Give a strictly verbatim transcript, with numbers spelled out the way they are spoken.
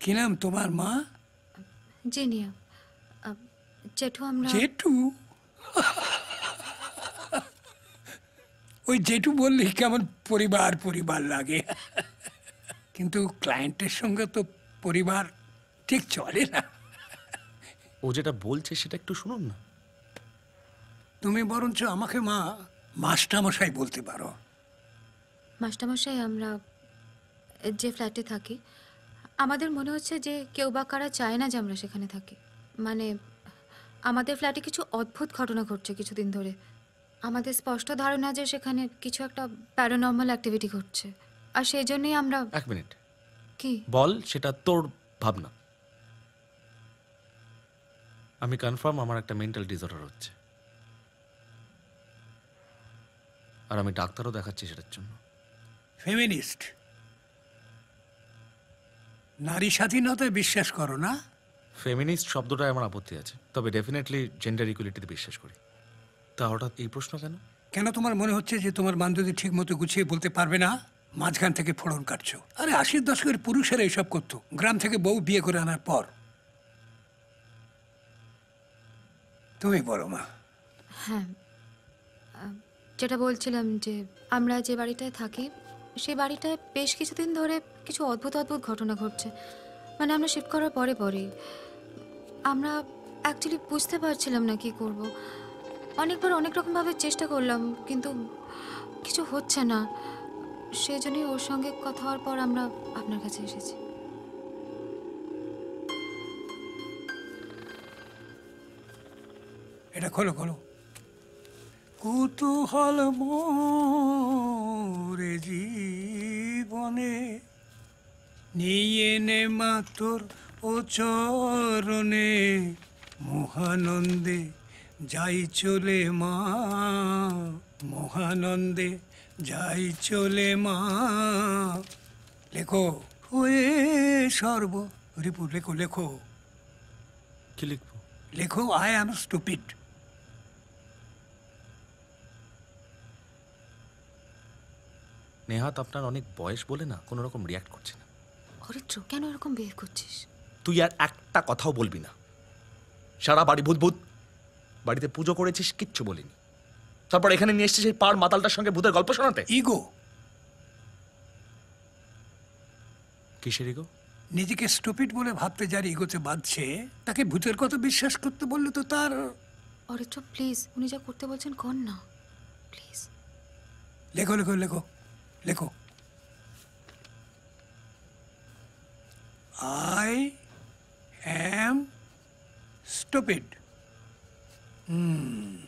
কি নাম তোমার মা? জেনিয়া। জেঠু আমরা জেঠু? ওই জেঠু বললে কেমন পরিবার পরিবার লাগে, কিন্তু ক্লায়েন্টের সঙ্গে তো পরিবার ঠিক চলে না। ও যেটা বলছে সেটা একটু শুনুন না। তুমি বরঞ্চ আমাকে মা মাস্টারমশাই বলতে পারো। মাস্টারমশাই, আমরা যে ফ্ল্যাটে থাকি আমাদের মনে হচ্ছে যে কেউ বা কারা চায় না যে আমরা সেখানে থাকি। মানে আমাদের ফ্ল্যাটে কিছু অদ্ভুত ঘটনা ঘটছে কিছুদিন ধরে। আমাদের স্পষ্ট ধারণা যে সেখানে কিছু একটা প্যারানর্মাল অ্যাক্টিভিটি ঘটছে, আর সেই জন্যই আমরা। এক মিনিট, কি বল সেটা তোর ভাবনা। আমি কনফার্ম আমার একটা মেন্টাল ডিসঅর্ডার হচ্ছে, আর আমি ডাক্তারও দেখাচ্ছি সেটার জন্য। ফেমিনিস্ট, নারী স্বাধীনতায় বিশ্বাস করো না? ফেমিনিস্ট শব্দটায় আমার আপত্তি আছে, তবে ডেফিনেটলি জেন্ডার ইকুয়ালিটিতে বিশ্বাস করি। তা হঠাৎ এই প্রশ্ন কেন? কেন তোমার মনে হচ্ছে যে তোমার বান্ধবী ঠিক মতো গুছিয়ে বলতে পারবে না? মাঝখান থেকে ফোড়ন কাটছো। আরে আশির দশকের পুরুষেরা এইসব করতো, গ্রাম থেকে বউ বিয়ে করে আনার পর। তুমি বলো মা। হ্যাঁ, যেটা বলছিলাম যে আমরা যে বাড়িটায় থাকি সেই বাড়িটায় বেশ কিছুদিন ধরে কিছু অদ্ভুত অদ্ভুত ঘটনা ঘটছে। মানে আমরা শিফট করার পরে পরেই আমরা অ্যাকচুয়ালি বুঝতে পারছিলাম না কি করব। অনেকবার অনেক রকমভাবে চেষ্টা করলাম, কিন্তু কিছু হচ্ছে না। সেই জন্যই ওর সঙ্গে কথা হওয়ার পর আমরা আপনার কাছে এসেছি। এটা খোলো খোলো। কুতূহল মোরে জীবনে নিয়ে নে মা তোর ও চরণে, মহানন্দে যাই চলে মা, মহানন্দে যাই চলে মা। লেখো হয়ে সর্ব রিপু, লেখো লেখো কি লিখবো? লেখো আই অ্যাম স্টুপিড। নেহাত আপনার অনেক বয়স বলে না কোনো রকম রিয়াক্ট করছে না। অরিত্র, কেন এরকম বিহেভ করছিস? তুই আর একটা কথাও বলবি না। সারা বাড়ি ভূত ভূত, বাড়িতে পুজো করেছিস কিচ্ছু বলিনি, তারপর এখানে নিয়ে এসেছিস এই পাড় মাতালটার সঙ্গে ভূতের গল্প শোনাতে। ইগো, কিসের ইগো? নিজেকে স্টুপিড বলে ভাবতে যার ইগোতে বাঁধছে তাকে ভূতের কথা বিশ্বাস করতে বললে তো তার। অরিত্র প্লিজ, উনি যা করতে বলছেন কর না প্লিজ। লেখো লেখো লেখো লেখো আই অ্যাম স্টুপিড। হুম